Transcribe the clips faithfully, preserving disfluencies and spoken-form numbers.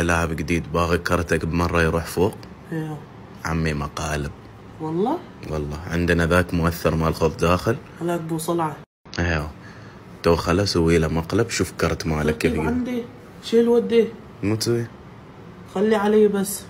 لاعب جديد باغي كرتك بمره يروح فوق. ايوه عمي مقالب والله. والله عندنا ذاك مؤثر مال خذ داخل. هذاك بو صلعه. ايوه تو خله سوي له مقلب. شوف كرت مالك كيف يقول. عندي شيل وديه. مو تسوي خلي علي بس.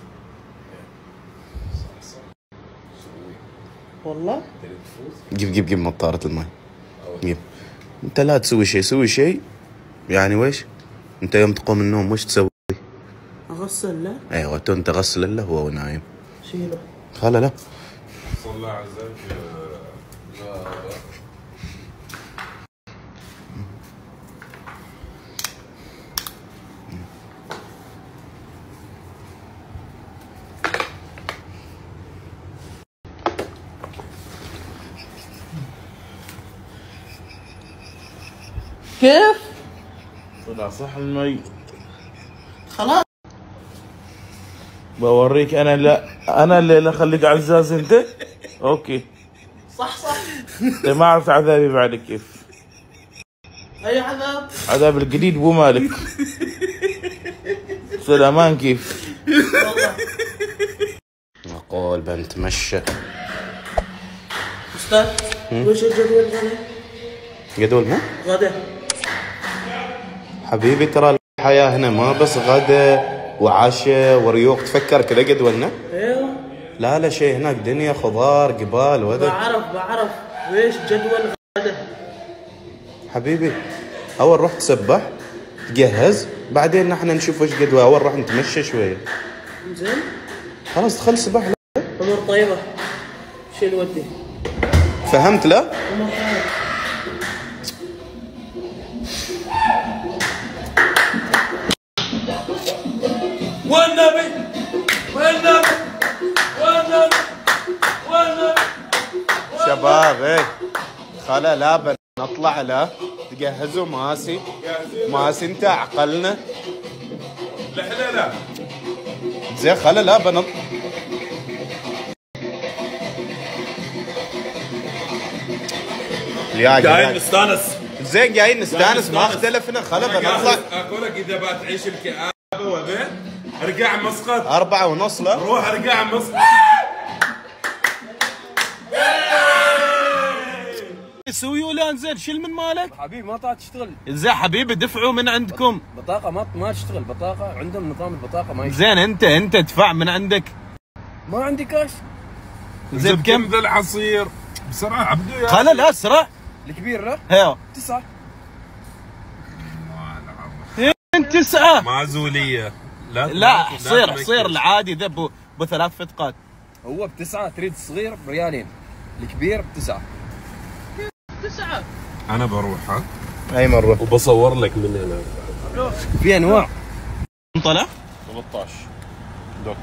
والله جيب جيب جيب مطارة الماء جيب. انت لا تسوي شيء سوي شيء يعني. ويش انت يوم تقوم من النوم وش تسوي؟ اغسل له. ايوه تو انت غسل له وهو نايم. شيله خله لا صلى عزك. كيف؟ طلع صح المي. خلاص بوريك انا. لا انا اللي اخليك عزاز انت. اوكي صح صح. انت ما عرفت عذابي بعد كيف. اي عذاب؟ عذاب الجديد بو مالك. سلامان كيف. والله نقول بنتمشى. استاذ وش الجدول غدا؟ جدول مو غدا حبيبي ترى الحياة هنا ما بس غدا وعشاء وريوق. تفكر كذا جدولنا. ايوه لا لا شيء هناك دنيا خضار جبال وذا. بعرف بعرف. ويش جدول غدا؟ حبيبي اول روح تسبح تجهز بعدين نحن نشوف وش جدول. اول روح نتمشى شويه. زين خلاص دخل سباح. لا امور طيبه. شيل ودي. فهمت لا؟ امور طيبه. والنبي والنبي والنبي والنبي. شباب ايه خلا لا بنطلع لا تجهزوا ماسي. ماسي انت عقلنا. لا لا لا زين خلا لا بنط. جايين نستانس. زين جايين نستانس ما اختلفنا. خلا بنطلع. اقول لك اذا بتعيش الكآبه وذا ارجع مسقط. أربعة ونص لا روح ارجع مسقط. سوي ولا انزين شيل من مالك. حبيبي ما طلعت تشتغل. زين حبيبي دفعوا من عندكم. بطاقه ما ما تشتغل. بطاقه عندهم نظام البطاقه ما يشتغل. زين انت انت ادفع من عندك. ما عندي كاش. زين بكم ذا العصير بسرعه عبدو يا خلا لا اسرع. الكبير لا ايوه تسعة. انت تسعة. معزوليه. لا لا حصير حصير العادي ذا بو بثلاث فتقات. هو بتسعة. تريد الصغير بريالين. الكبير بتسعة. تسعة. انا بروح ها اي مره وبصور لك من هنا. في انواع. طلع ثلاثة عشر دوك.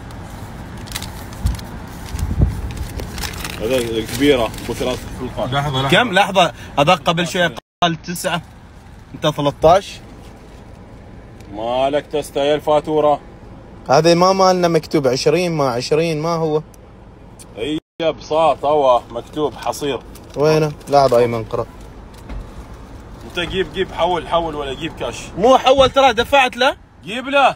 هذا الكبيره بثلاث فلقات. لحظه لحظه كم لحظة هذاك قبل شوي قال تسعة انت ثلاثة عشر. مالك تستاهل الفاتوره. هذا ما مالنا مكتوب عشرين ما عشرين ما هو. هي بساط هو مكتوب حصير. وينه؟ لحظة ايمن قرأ. انت جيب جيب حول حول ولا جيب كاش. مو حول ترى دفعت له. جيب له.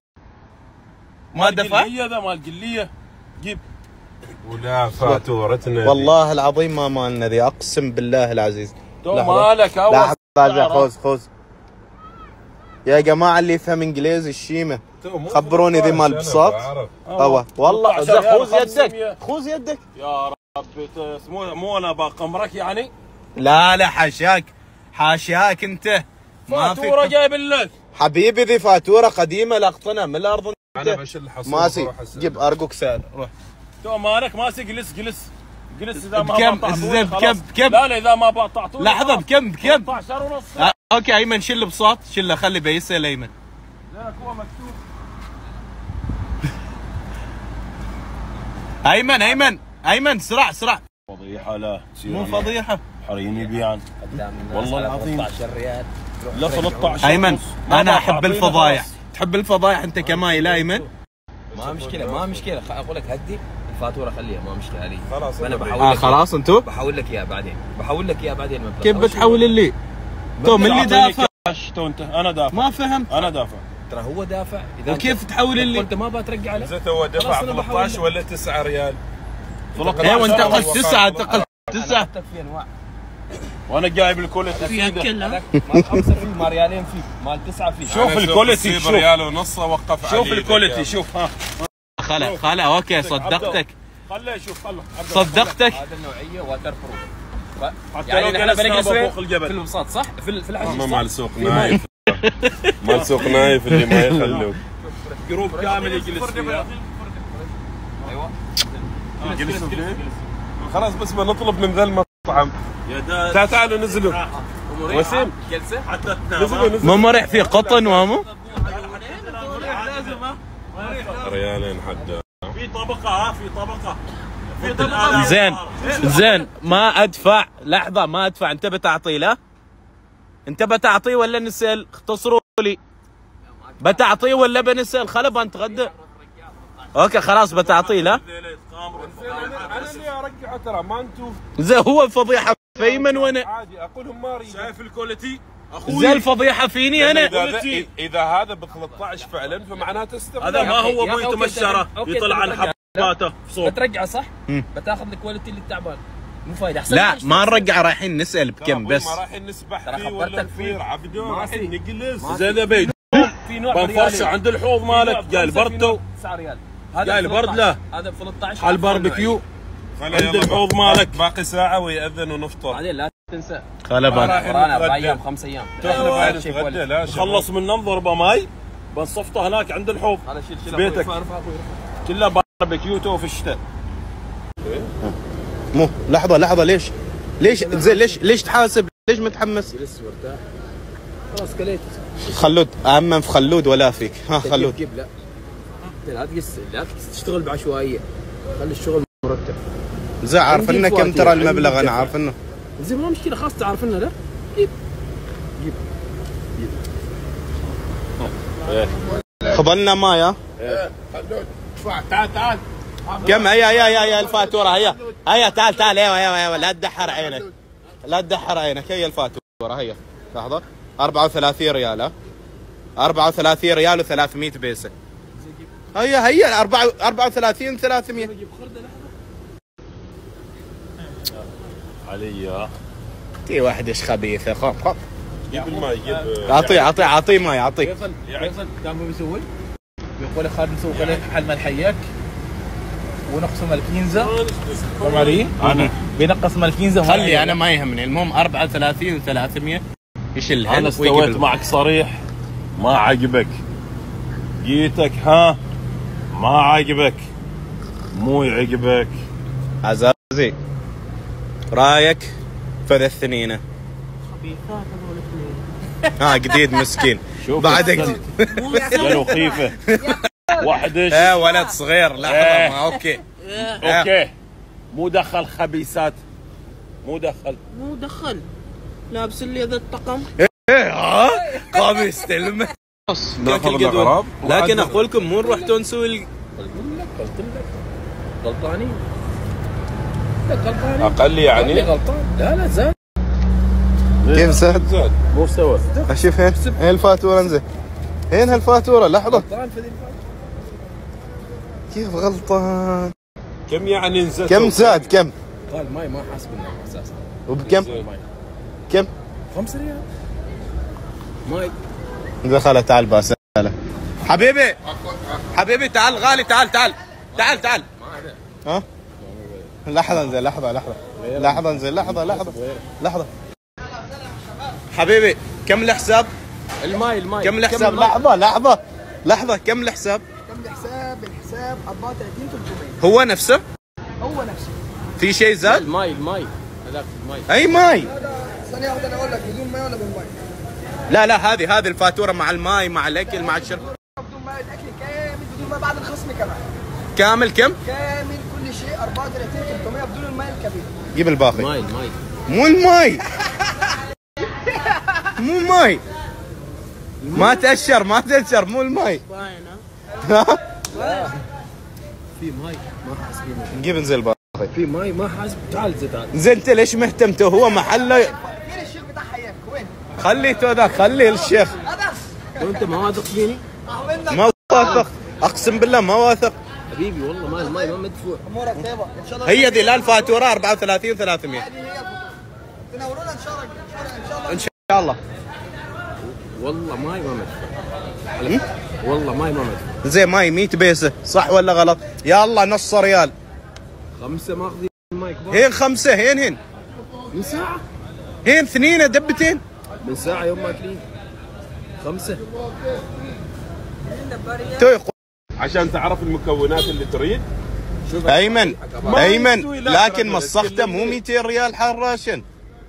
ما دفع؟ هي ذا مال قليه. جيب. ولا فاتورتنا. والله العظيم ما مالنا ذي اقسم بالله العزيز. تو مالك اول. لحظة خوز خوز يا جماعة اللي يفهم انجليزي الشيمة خبروني ذي مال بساط. اوا والله خوز يدك خوز يدك. يا ربي مو مو انا بقمرك يعني. لا لا حاشاك حاشاك انت. فاتورة جايب لك. حبيبي ذي فاتورة قديمة لقطنا من الارض. انا بشيل حصول. ماسي جيب ارجوك سعر روح. تو مالك ماسي جلس جلس جلس. اذا ما بكم بقطعتوني بكم بكم. لا لا اذا ما بقطعتوني. لحظة بكم بكم. ثلاثة عشر ونص. آه اوكي ايمن شيل بساط شيله خلي بيسال ايمن. لا هو مكتوب. ايمن ايمن ايمن سرع سرع. فضيحة لا مو فضيحة. حرين يبيعن والله العظيم. ثلاثة عشر ريال. لا ثلاثة عشر. ايمن انا احب الفضايح. تحب الفضايح انت كماي لا ايمن. ما مشكلة ما مشكلة. اقول لك هدي الفاتورة خليها ما مشكلة علي. خلاص انا بحول اه لك. خلاص انتو بحول لك اياه بعدين. بحول لك اياه بعدين المبلغ. كيف بتحول اللي؟ تو من اللي دافع؟ تو انت انا دافع. ما فهمت. انا دافع. ترى هو دافع. اذا وكيف تحول اللي انت ما بترجع له؟ زين هو دفع ثلاثة عشر ولا تسعة ريال؟ ايوه انتقل تسعة انتقل تسعة في انواع وانا جايب الكواليتي فيها كلها. مال خمسه فيه، مال ريالين فيه، مال تسعه فيه. شوف الكواليتي، شوف ريال ونص اوقف عليه. شوف الكواليتي شوف ها خلا خلا اوكي صدقتك خله يشوف خله صدقتك. هذا النوعيه واتر بروف. حتى يعني لو احنا جلسنا بنجلس فوق في الجبل البساط صح؟ في في الحشيش ما صح؟ مال سوق نايف مال سوق نايف اللي ما يخلوك جروب كامل يجلس فيها. ايوه يجلسوا فيه. خلاص بس بنطلب من ذا المطعم. يا داد تعالوا تعالوا نزلوا وسيم جلسه حتى نزلوا نزلوا ما مرح في قطن وامو ريالين حدا. في طبقة ها في طبقة في طبقة. زين زين ما ادفع لحظة ما ادفع. انت بتعطي له؟ انت بتعطيه ولا نسال؟ اختصروا لي. بتعطيه ولا بنسال؟ خلب نتغدى. اوكي خلاص بتعطيه له؟ انا اللي ارجعه ترى ما انتم. زين هو الفضيحة في ايمن وانا عادي اقولهم ما اريد. شايف الكواليتي اخوي. زين الفضيحة فيني انا. اذا اذا هذا ب ثلاثة عشر فعلا فمعناته استغنى. هذا ما هو يا ابوي أخي، تمشره أوكي، يطلع عن ترجع. حباته صوت. بترجعه صح؟ بتاخذ الكواليتي اللي تعبان مو فايده. احسن لا ما نرجع رايحين نسال بكم بس. ما رايحين نسبح ترى فيه خبرتك ولا فيه. نفير عبدون ما رايحين في. نجلس. ما زين بيد في نوع بنفرشه عند الحوض مالك جاي البردو تسعة ريال. جاي البرد له. هذا ب ثلاثة عشر على الباربيكيو عند الحوض مالك. باقي ساعة ويأذن ونفطر. بعدين لا تنسى خلبان ورانا اربع ايام خمس ايام. تخلف نتغدى لا خلص من ضربه ماي بنصفطه هناك عند الحوض. هذا شيل شيل بيتك. كله باربيكيو تو في الشتاء. مو لحظه لحظه ليش ليش زين ليش ليش تحاسب؟ ليش متحمس؟ جلس مرتاح خلاص كليت. خلود اما في خلود ولا فيك. ها خلود جيب لا لا تقص لا تشتغل بعشوائيه. خلي الشغل مرتب. زين عارف انه كم ترى المبلغ؟ انا عارف انه زين ما مشكله خلاص تعرف انه لا جيب جيب خبلنا ماي. ها تعال تعال كم هي هي هي هي الفاتوره هي هي تعال تعال ايوه ايوه ايوه لا تدحر عينك لا تدحر عينك. هي الفاتوره هي لحظه أربعة وثلاثين ريال. ها أربعة وثلاثين ريال و300 بيسه. هي هي أربعة وثلاثين ثلاثمية. علي تي واحد ايش خبيثه. خف خف جيب الماء جيب. اعطيه اعطيه اعطيه ماي اعطيه. فيصل فيصل كان بيسوي بيقول لك خالد نسوي لك حل ملحيك ونقسم الكنزه. عمري انا بينقص مالكنزه. خلي انا ما يهمني. المهم أربعة وثلاثين ثلاثمية يشيل. انا استويت معك صريح ما عجبك جيتك ها ما عجبك مو يعجبك. عزازي رايك فذا الثنينه. خبيثات هذول الاثنين. ها جديد مسكين شوف بعد جديد. يا لطيفه وحدش. ايه ولد صغير لحظه إيه. ما اوكي اوكي مو دخل خبيثات مو دخل. مو دخل لابس لي ذا الطقم. ايه ها قام يستلم. ناخذ الاغراض. لكن اقول لكم مو نروح نسوي ال... قلت لك غلطانين. لا غلطانين اقل يعني غلطان. لا لا زاد كيف زاد؟ زاد مو سوى. اشوف هين هين الفاتوره. انزين هين هالفاتوره لحظه. غلطان في ذي الفاتورة. كيف غلطان؟ كم يعني نزلت؟ كم زاد كم؟ قال ماي ما حاسبنا اساسا. وبكم؟ كم؟ خمسة ريال ماي. دخلت تعال بسأله حبيبي حبيبي تعال غالي تعال تعال تعال تعال. ها لحظة انزين لحظة لحظة لحظة انزين لحظة لحظة لحظة حبيبي كم الحساب؟ الماي الماي كم الحساب؟ لحظة لحظة لحظة كم الحساب؟ كم الحساب؟ الحساب أربعة وثلاثين ثلاثمية. هو نفسه؟ هو نفسه. في شيء زاد؟ الماي الماي هذاك الماي. اي ماي. ثانية واحدة أنا أقول لك بدون ماء ولا بالماء؟ لا لا هذه هذه الفاتورة مع الماي مع الاكل مع الشرب. بدون ماء الأكل كامل بدون ماء بعد الخصم كمان. كامل كم؟ كامل كل شيء أربعة وثلاثين ثلاثمية بدون الماء الكبير. جيب الباقي. ماي الماي مو الماي مو الماي ما تأشر ما تأشر مو الماي. باينه. في ماي ما حاسبين. نجيب نزل الباقي. في ماي ما حاسب. تعال زين تعال. زين انت ليش مهتم؟ تو هو محله. فين الشيخ بتاعها إياك؟ وين؟ خلي تو ذاك خلي الشيخ. هذا وانت ما واثق فيني؟ ما واثق، اقسم بالله ما واثق. حبيبي والله ما الماي ما مدفوع. امورك طيبه ان شاء الله. هي ذي لا الفاتوره أربعة وثلاثين وثلاثمية. هذه هي تنورونا ان شاء الله ان شاء الله. ان شاء الله. والله ماي ما مدفوع. والله ماي ما مدفوع. زين ماي مية بيسه صح ولا غلط؟ يا الله نص ريال. خمسه ماخذين الماي كبار. هين خمسه هين هين. من ساعه. هين اثنين دبتين. من ساعه يوم ماكلين. خمسه. تو يقول عشان تعرف المكونات اللي تريد. ايمن ما ايمن يستوي لا لكن ترى مسخته كل مو اللي- مئتين ريال حراشن.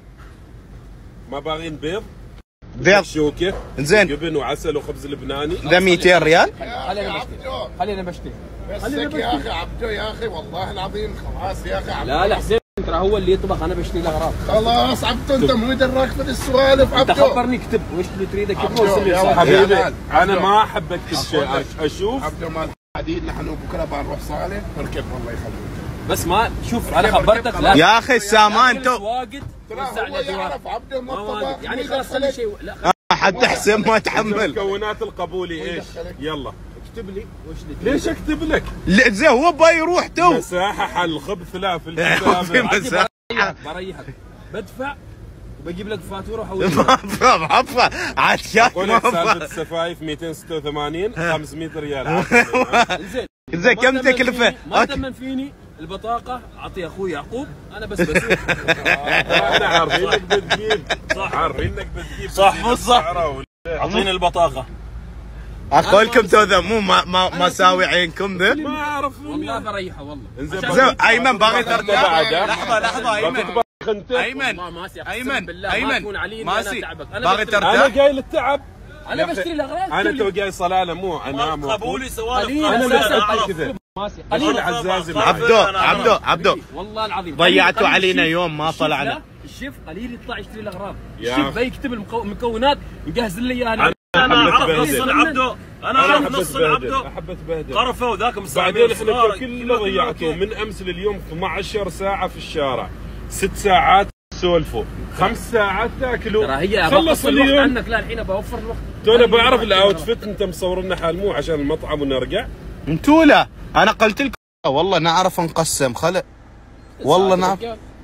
ما باغين بيض بيض شوكه زين جبن وعسل وخبز لبناني. ذا مئتين ريال. خلينا بشتري خلينا بشتري بسك يا اخي عبدو يا اخي والله العظيم خلاص يا اخي عبدو. لا لا حسين ترى هو اللي يطبخ انا بشتري له اغراض. خلاص عبدو انت مو دراك في السوالف انت عبدو. خبرني اكتب وش اللي تريد اكتبه عبدو، وارسل لي يا رسالة. حبيبي يا انا ما احب اكتب شيء، اشوف عبدو مال الحديد نحن بكره بنروح صالح نركب الله يخليك. بس ما شوف انا خبرتك لا يا اخي السامان تو واجد ترى هو يعرف عبدو ما ما واجد الطباخ يعني خلاص خلي شيء لا حتى حسين ما تحمل. مكونات القبولي ايش؟ يلا اكتب لي وش اللي تريد. ليش اكتب لك؟ لا، زين هو باي يروح تو. مساحه حل خبث لا في في الكتابه. مساحة. بريحك بريحك بدفع وبجيب لك فاتوره وحول معفى معفى عاد شاك اقول لك سالفه معفى. السفايف مئتين وستة وثمانين خمسمئة ريال. زين زين كم ما تمن تكلفه؟ فيني- ما تمن فيني البطاقه اعطي اخوي يعقوب انا بس بسوق. احنا عارفين انك بتجيب صح، عارفين انك بتجيب صح مو صح؟ اعطيني البطاقه. اقولكم تو ذا مو ما ما ما ساوي عينكم ذا. ما اعرف والله بريحه والله. انزين زين ايمن باغي ترجع. بعد لحظه لحظه ايمن انت ايمن والله ماسي اقسم ايمن بالله ما ايمن تكون علي إني انا ماسي تعبك انا باغي بشتري- انا ترتاح. جاي للتعب. انا بشتري الاغراض انا تو جاي صلاله مو انام قبولي سوالف قليل انا أساساً مسألة أعرف. كذا. ماسي قليل قليل عزازي عبدو عبدو عبدو والله العظيم ضيعتوا قليل- علينا الشيف- يوم ما الشيف طلعنا. لا، الشيف قليل يطلع يشتري الاغراض. يا الشيف أخي. بيكتب المكو- المكونات يجهز لي اياها انا. انا حبة اعرف بهدل. نص عبده انا اعرف احب نص اتبهدل عبده احب اتبهدل. قرفه وذاك بعدين مستعمل احنا كله ضيعتوه من امس لليوم اثنتي عشرة ساعه في الشارع، ست ساعات سولفوا، خمس ساعات تاكلوا. ترى هي خلص بوفر الوقت اليوم. عنك لا الحين بوفر الوقت. تو انا خليني بعرف أروح الاوتفيت انت مصور لنا حال مو عشان المطعم ونرجع. انتوا لا انا قلت لكم والله نعرف نقسم خلق والله نعرف.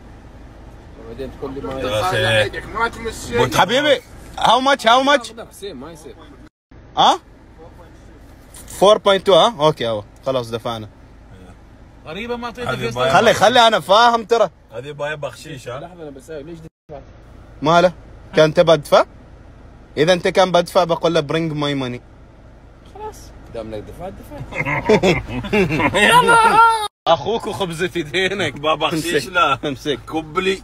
بعدين تقول لي ما على ايدك ما تمشي. حبيبي هاو ماتش هاو ماتش أقدر حسين ما يصير. ها أربعة فاصلة اثنين ها اوكي اهو خلاص دفعنا. غريبه ما اعطيته هذه فيس. باي- خلي خلي انا فاهم ترى. هذه باي بخشيش ها. لحظه انا بساوي ليش دفعت؟ ماله كان تبى ادفع؟ اذا انت كان بدفع بقول له برينج ماي ماني. دام انك دفعت دفعت. اخوك وخبزة يدينك. بابا بخشيش لا امسك. كبلي.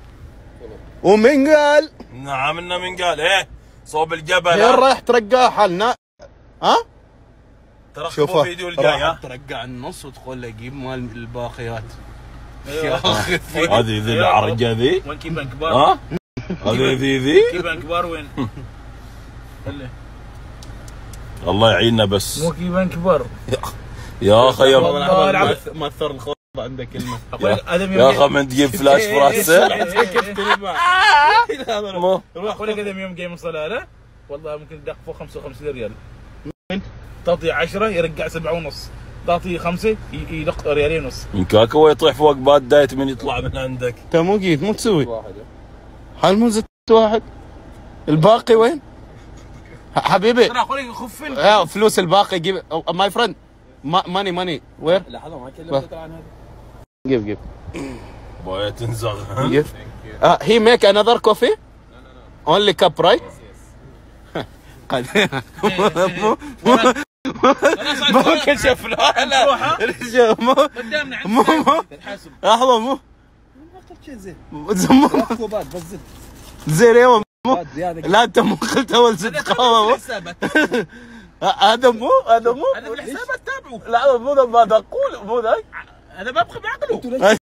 ومن قال نعم انه من قال ايه صوب الجبل وين ها؟ رايح ترقع حالنا؟ ها؟ ترى شوفه خبوا فيديو الجاي راح ها. ترقع النص وتقول له جيب مال الباقيات. يا اخي هذه ذي العرجه ذي وين كيبان كبار؟ ها؟ هذه ذي ذي كيبان كبار وين؟ الله يعيننا بس مو كيبان كبار. يا اخي يا والله العظيم. ما ثر الخوض عنده كلمه. اقول لك ادم يا اخي من تجيب فلاش فراسه مو روح اقول لك ادم يوم جاي من صلاله والله ممكن يدق فوق خمسة وخمسين ريال. تعطي عشرة يرجع سبعة ونص، تعطي خمسة يدق ريالين ونص. من كاكو يطيح فوق باد دايت من يطلع من عندك. انت مو قيد مو تسوي حال مو زدت واحد الباقي وين؟ حبيبي ترى اقول لك خفن. يا فلوس الباقي جيب ماي فريند ماني ماني وير لحظه ما كلمتك عن هذا. جيب جيب باية تنزغ جيب هي ميك انذر كوفي اونلي كاب رايت قد مو مو كشف لا لا مو قدامنا مو مو تحاسب. لحظه مو زين مو كوبات بس زد زين يوم مو بات زياده. لا انت مو قلت اول زد قهوه مو حسابك هذا مو هذا مو هذا بالحسابات تابعه. لا مو ذا ما اقول مو ذاك هذا ببخ بعقله. انتوا ليش